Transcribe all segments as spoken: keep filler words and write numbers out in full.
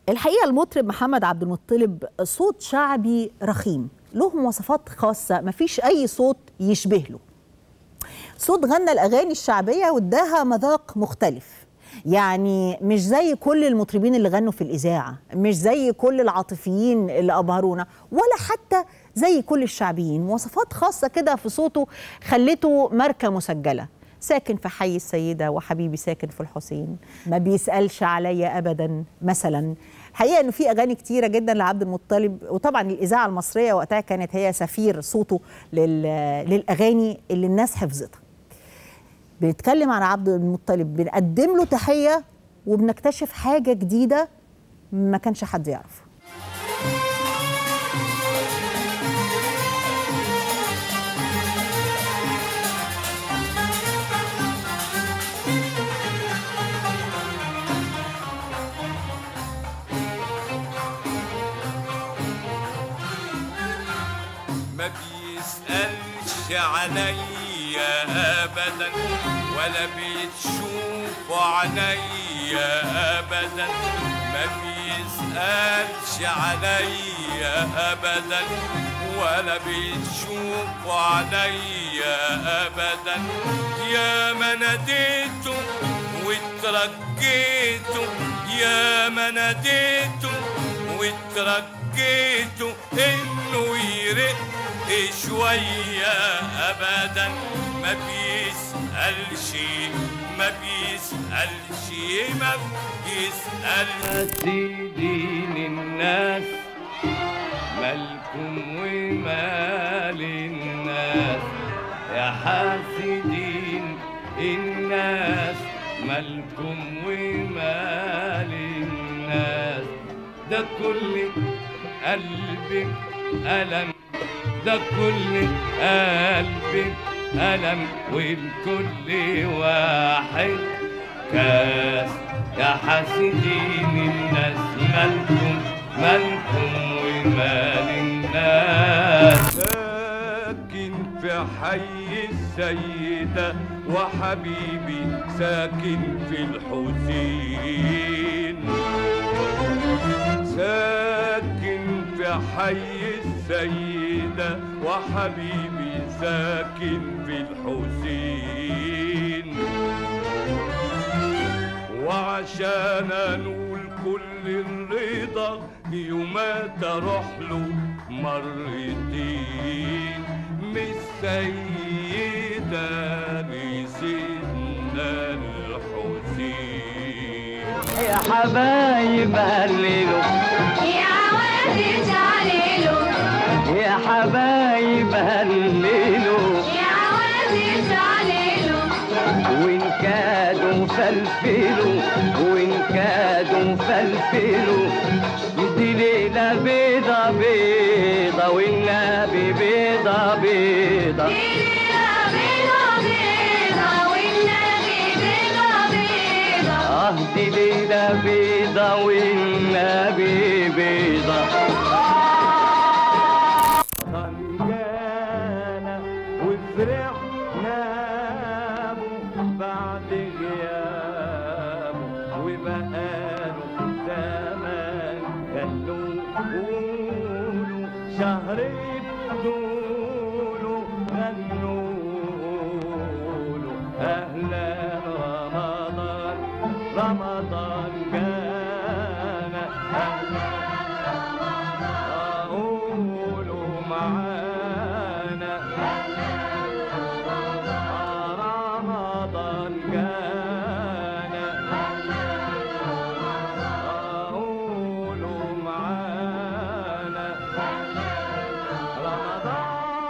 الحقيقة المطرب محمد عبد المطلب صوت شعبي رخيم، له مواصفات خاصة مفيش أي صوت يشبه له. صوت غنى الأغاني الشعبية واداها مذاق مختلف، يعني مش زي كل المطربين اللي غنوا في الإذاعة، مش زي كل العاطفيين اللي أبهرونا، ولا حتى زي كل الشعبيين. مواصفات خاصة كده في صوته خلته ماركة مسجلة. ساكن في حي السيدة وحبيبي ساكن في الحسين، ما بيسألش عليا أبدا مثلا. الحقيقة إنه في أغاني كتيرة جدا لعبد المطلب، وطبعا الإذاعة المصرية وقتها كانت هي سفير صوته للأغاني اللي الناس حفظتها. بنتكلم عن عبد المطلب، بنقدم له تحية وبنكتشف حاجة جديدة ما كانش حد يعرفها. ما بيسألش عليا أبدا ولا بتشوف عليا أبدا، ما بيسألش عليا أبدا ولا بتشوف عليا أبدا. يا ما ناديته واترجيته، يا ما ناديته واترجيته إنه يرق شوية أبدا. ما بيسألش ما بيسألش ما بيسألش. سيدين الناس مالكم ومال الناس، يا حاسدين الناس مالكم ومال الناس. ده كل قلبك ألم، ده كل قلبك ألم، والكل واحد كاس. يا حاسدين الناس مالكم مالكم ومال الناس. ساكن في حي السيدة وحبيبي ساكن في الحسين، ساكن في حي السيدة وحبيبي ساكن في الحسين. وعشان انول كل الرضا يومات اروح له مرتين، من السيدة لسيدنا الحسين. يا حبايب هللوا يا عوادي تعليلوا، يا حبايب هللوا يا عوادي تعليلوا، وإن كادوا فلفلوا وإن كادوا فلفلوا. دي ليلة بيضة بيضة والنبي بيضة بيضة، دي ليلة بيضة بيضة والنبي بيضة بيضة. آه دي ليلة بيضة والنبي بيضة. طنجانا وفرحنا بعد غيابه وبقاله زمان. خلوا قولوا شهر بدوله، غنوا أهلا رمضان رمضان جانا. أهلا رمضان قولوا معانا رمضان جانا. قولوا معانا رمضان.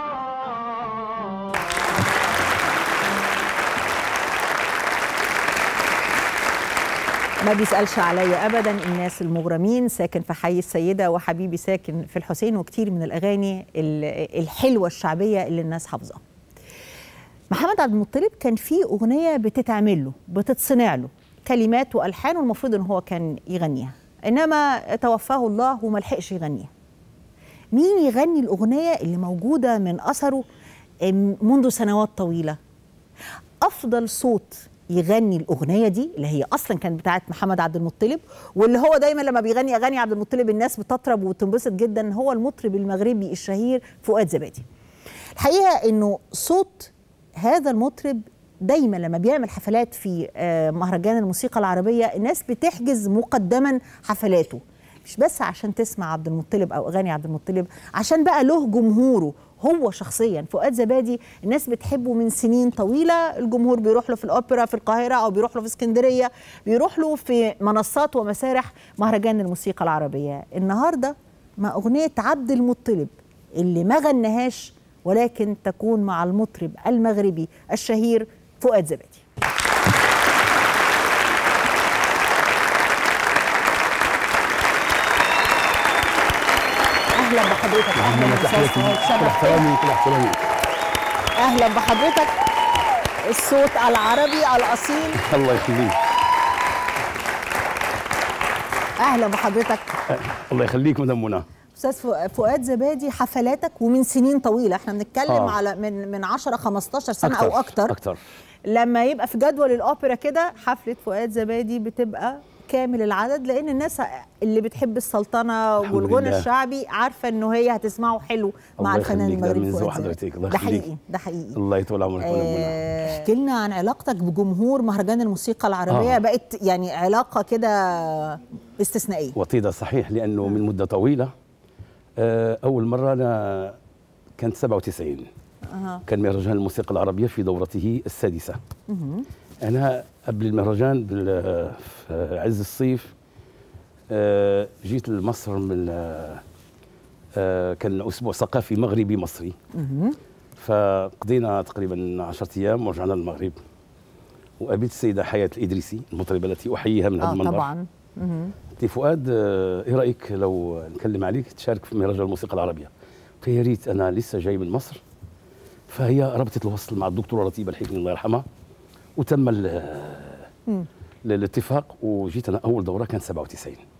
ما بيسألش عليا أبدا، الناس المغرمين، ساكن في حي السيدة وحبيبي ساكن في الحسين، وكتير من الأغاني الحلوة الشعبية اللي الناس حافظاها. محمد عبد المطلب كان في أغنية بتتعمل له، بتتصنع له كلمات وألحان، والمفروض إن هو كان يغنيها، إنما توفاه الله وما لحقش يغنيها. مين يغني الأغنية اللي موجودة من أثره منذ سنوات طويلة؟ أفضل صوت يغني الاغنيه دي اللي هي اصلا كانت بتاعت محمد عبد المطلب، واللي هو دايما لما بيغني اغاني عبد المطلب الناس بتطرب وتنبسط جدا، هو المطرب المغربي الشهير فؤاد زبادي. الحقيقه انه صوت هذا المطرب دايما لما بيعمل حفلات في مهرجان الموسيقى العربيه الناس بتحجز مقدما حفلاته، مش بس عشان تسمع عبد المطلب او اغاني عبد المطلب، عشان بقى له جمهوره هو شخصيا. فؤاد زبادي الناس بتحبه من سنين طويله، الجمهور بيروح له في الاوبرا في القاهره او بيروح له في اسكندريه، بيروح له في منصات ومسارح مهرجان الموسيقى العربيه. النهارده مع اغنيه عبد المطلب اللي ما غناهاش ولكن تكون مع المطرب المغربي الشهير فؤاد زبادي. اهلا بحضرتك. اهلا احترامي كل احترامي. اهلا بحضرتك. الصوت العربي الاصيل. الله يخليك. اهلا بحضرتك. الله يخليك مدام منى. استاذ فؤاد زبادي، حفلاتك ومن سنين طويله، احنا بنتكلم آه. على من من عشرة خمستاشر سنه أكتر. او اكتر اكتر لما يبقى في جدول الاوبرا كده حفله فؤاد زبادي بتبقى كامل العدد، لان الناس اللي بتحب السلطنه والغنى الشعبي عارفه انه هي هتسمعه حلو مع الفنان المغربي فؤاد زبادي. ده حقيقي ده حقيقي. الله يطول عمرك. آه احكي لنا عن علاقتك بجمهور مهرجان الموسيقى العربيه. آه. بقت يعني علاقه كده استثنائيه وطيده صحيح، لانه من مده طويله. آه اول مره انا كانت سبعة وتسعين. أه. كان مهرجان الموسيقى العربيه في دورته السادسه. أه. انا قبل المهرجان في عز الصيف آه جيت لمصر من آه كان اسبوع ثقافي مغربي مصري. أه. فقضينا تقريبا عشرة ايام ورجعنا للمغرب، وقابلت السيده حياه الادريسي المطربه التي احييها من هذا آه المنبر. طبعا. قلت لي فؤاد ايه رايك لو نكلم عليك تشارك في مهرجان الموسيقى العربيه؟ قلت يا ريت، انا لسه جاي من مصر. فهي ربطت الوصل مع الدكتوره رتيبه الحكمي الله يرحمها، وتم الاتفاق، وجيت انا اول دوره كانت سبعة وتسعين.